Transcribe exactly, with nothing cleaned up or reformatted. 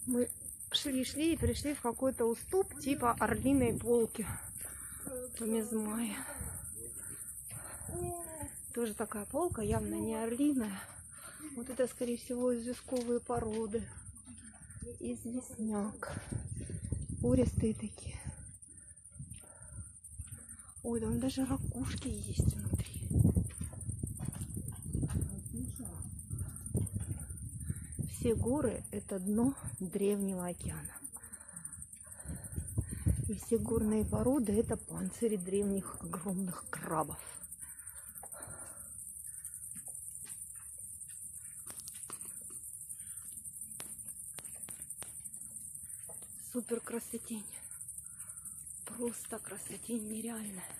Мы шли-шли и пришли в какой-то уступ типа Орлиной полки по Мезмае. Тоже такая полка, явно не орлиная. Вот это, скорее всего, известковые породы. Известняк. Пористые такие. Ой, там даже ракушки есть внутри. Все горы — это дно древнего океана. И все горные породы — это панцири древних огромных крабов. Супер красотень. Просто красотень нереальная.